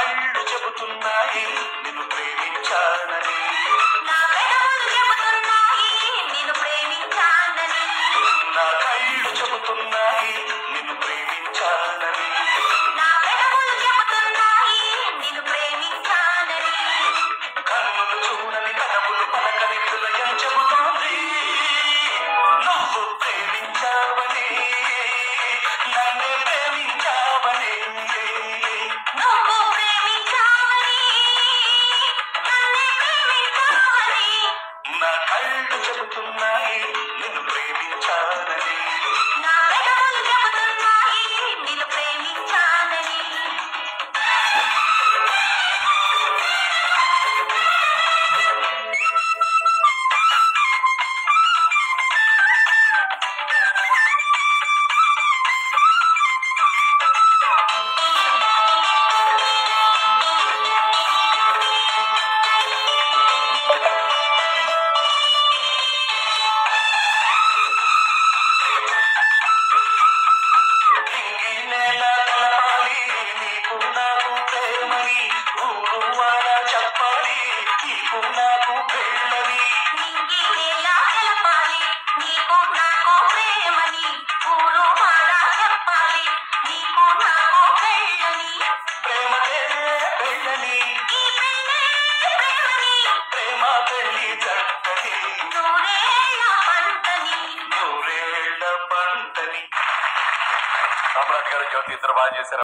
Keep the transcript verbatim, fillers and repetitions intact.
కళ్ళు చెబుతున్నాయి నిన్ను ప్రేమించానని, నా పెదవులు చెబుతున్నాయి నిన్ను ప్రేమించానని, నా కళ్ళు చెబుతున్నాయి నిన్ను ప్రేమించానని, నా పెదవులు చెబుతున్నాయి నిన్ను ప్రేమించానని, కన్నులు చూడని కథములు పలకని హృదయం చెబుతోంది నువ్వు ప్రేమించావని, నన్నే ప్రేమించావని, నువ్వు ప్రేమించావని, నన్నే ప్రేమించావని, నా కళ్ళు చెబుతున్నాయి నిన్ను ప్రేమించానని. నా పెదవులు చెబుతున్నాయి నిన్ను ప్రేమించానని. నింగి నేల కలపాలి నీకు నాకు ప్రేమని, ఊరు వాడ చెప్పాలి నీకు నాకు పెళ్ళని, నింగి నేల తెలపాలి నీకు నాకు ప్రేమని, ఊరు వాడ చెప్పాలి నీకు నాకు పెళ్ళని, ప్రేమకే పెళ్ళని, ఈ పెళ్ళే ప్రేమని, ప్రేమ పెళ్ళి జంటని, నూరేళ్ళ పంటని. నూరేళ్ల పంటని. సామ్రాట్ గారు జ్యోతి ఇద్దరు బాగా చేశారు.